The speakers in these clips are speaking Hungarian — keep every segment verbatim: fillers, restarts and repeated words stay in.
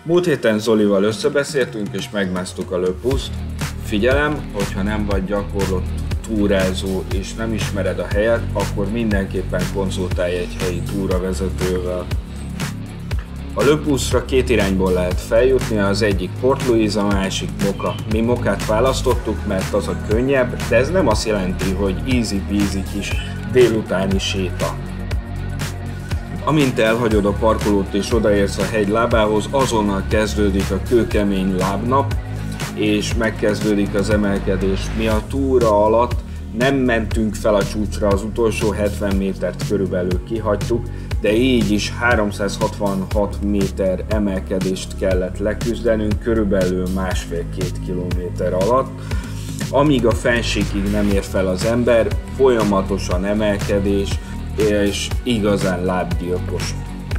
Múlt héten Zolival összebeszéltünk és megmásztuk a Le Pouce-t. Figyelem, hogyha nem vagy gyakorlott túrázó és nem ismered a helyet, akkor mindenképpen konzultálj egy helyi túravezetővel. A Le Pouce-ra két irányból lehet feljutni, az egyik Port Louis, a másik Moka. Mi Mokát választottuk, mert az a könnyebb, de ez nem azt jelenti, hogy easy peasy kis délutáni séta. Amint elhagyod a parkolót és odaérsz a hegy lábához, azonnal kezdődik a kőkemény lábnap, és megkezdődik az emelkedés. Mi a túra alatt nem mentünk fel a csúcsra, az utolsó hetven métert körülbelül kihagytuk, de így is háromszázhatvanhat méter emelkedést kellett leküzdenünk körülbelül másfél-két kilométer alatt. Amíg a fennsíkig nem ér fel az ember, folyamatosan emelkedés, és igazán lábgyilkos.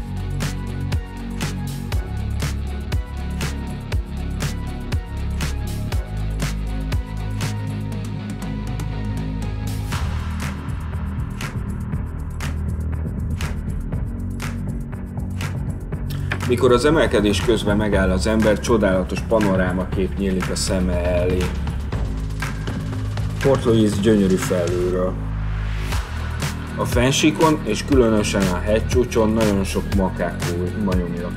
Mikor az emelkedés közben megáll az ember, csodálatos panorámakép nyílik a szeme elé. Port Louis gyönyörű felülről. A fennsíkon és különösen a hegycsúcson nagyon sok makákó majomja.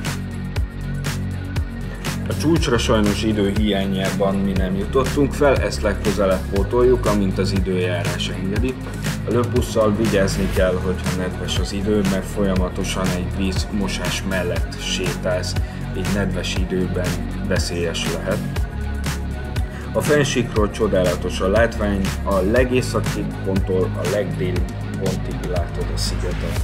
A csúcsra sajnos idő hiányában mi nem jutottunk fel, ezt legközelebb pótoljuk, amint az időjárás engedi. A Le Pouce-szal vigyázni kell, hogyha nedves az idő, mert folyamatosan egy vízmosás mellett sétálsz, így nedves időben veszélyes lehet. A fennsíkról csodálatos a látvány, a legészakibb ponttól a legdélibb pontig látod a szigetet.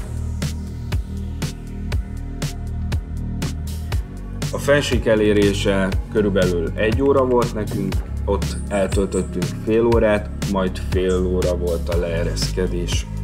A fennsík elérése körülbelül egy óra volt nekünk, ott eltöltöttünk fél órát, majd fél óra volt a leereszkedés.